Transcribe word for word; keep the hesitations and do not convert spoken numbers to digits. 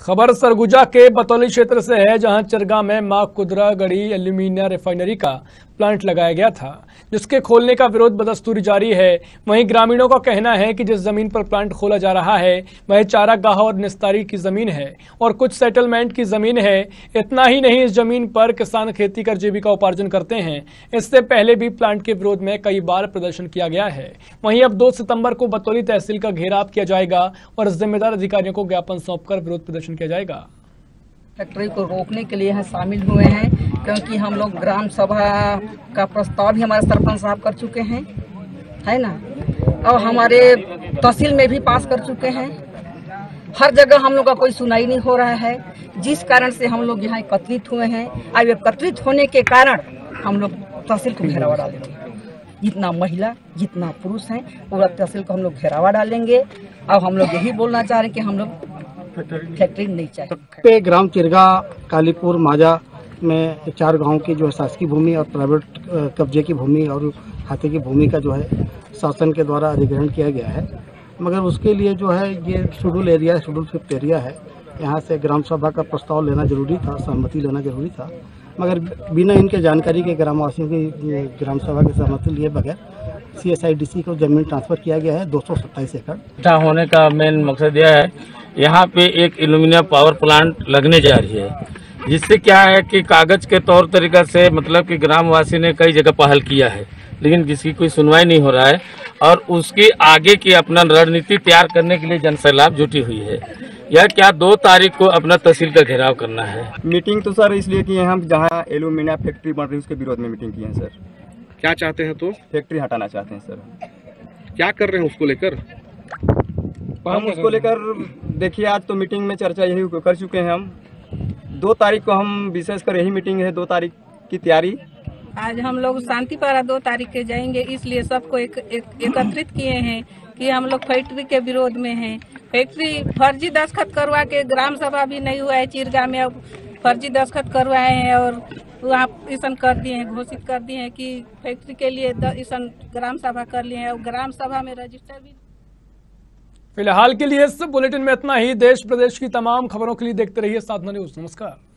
खबर सरगुजा के बतौली क्षेत्र से है, जहां चरगा में मां कुदरा गढ़ी एल्यूमिनियम रिफाइनरी का प्लांट लगाया गया था, जिसके खोलने का विरोध बदस्तूरी जारी है। वहीं ग्रामीणों का कहना है कि जिस जमीन पर प्लांट खोला जा रहा है वह चारागाह और निस्तारी की जमीन है और कुछ सेटलमेंट की जमीन है। इतना ही नहीं, इस जमीन पर किसान खेती कर जीविका उपार्जन करते हैं। इससे पहले भी प्लांट के विरोध में कई बार प्रदर्शन किया गया है। वहीं अब दो सितंबर को बतौली तहसील का घेराव किया जाएगा और जिम्मेदार अधिकारियों को ज्ञापन सौंपकर विरोध प्रदर्शन किया जाएगा। फैक्ट्री को रोकने के लिए यहाँ शामिल हुए हैं, क्योंकि हम लोग ग्राम सभा का प्रस्ताव भी हमारे सरपंच साहब कर चुके हैं, है ना, और हमारे तहसील में भी पास कर चुके हैं। हर जगह हम लोग का कोई सुनाई नहीं हो रहा है, जिस कारण से हम लोग यहाँ एकत्रित हुए हैं। अब एकत्रित होने के कारण हम लोग तहसील को घेरावा डालेंगे। जितना महिला जितना पुरुष हैं पूरा तहसील को हम लोग घेरावा डालेंगे। अब हम लोग यही बोलना चाह रहे हैं कि हम लोग फैक्ट्री नहीं चाहिए। पे ग्राम चिरगा, कालीपुर, माजा में चार गांव की जो है शासकीय भूमि और प्राइवेट कब्जे की भूमि और खाते की भूमि का जो है शासन के द्वारा अधिग्रहण किया गया है, मगर उसके लिए जो है ये schedule area schedule fifth area है। यहाँ से ग्राम सभा का प्रस्ताव लेना जरूरी था, सहमति लेना जरूरी था, मगर बिना इनके जानकारी के ग्रामवासियों की ग्राम सभा की सहमति लिए बगैर C S I D C को जमीन ट्रांसफर किया गया है। दो सौ सत्ताईस एकड़ होने का मेन मकसद यह है, यहाँ पे एक एल्यूमिनियम पावर प्लांट लगने जा रही है, जिससे क्या है कि कागज के तौर तरीका से मतलब कि ग्रामवासी ने कई जगह पहल किया है, लेकिन जिसकी कोई सुनवाई नहीं हो रहा है और उसकी आगे की अपना रणनीति तैयार करने के लिए जनसैलाब जुटी हुई है। यह क्या दो तारीख को अपना तहसील का घेराव करना है। मीटिंग तो सर इसलिए किए हैं, हम जहाँ एल्यूमिनियम फैक्ट्री बन रही है उसके विरोध में मीटिंग की है सर। क्या चाहते हैं? तो फैक्ट्री हटाना चाहते हैं सर। क्या कर रहे हैं उसको लेकर? हम उसको लेकर देखिए, आज तो मीटिंग में चर्चा यही कर चुके हैं। हम दो तारीख को हम विशेषकर यही मीटिंग है, दो तारीख की तैयारी। आज हम लोग शांति पारा दो तारीख के जाएंगे, इसलिए सबको एक, एक, एकत्रित किए हैं कि हम लोग फैक्ट्री के विरोध में हैं। फैक्ट्री फर्जी दस्तखत करवा के ग्राम सभा भी नहीं हुआ है चिरगा में, अब फर्जी दस्तखत करवाए हैं और वहाँ ईसन कर दिए हैं, घोषित कर दिए हैं कि फैक्ट्री के लिए ईसन ग्राम सभा कर लिए हैं और ग्राम सभा में रजिस्टर भी। फिलहाल के लिए इस बुलेटिन में इतना ही। देश प्रदेश की तमाम खबरों के लिए देखते रहिए साधना न्यूज। नमस्कार।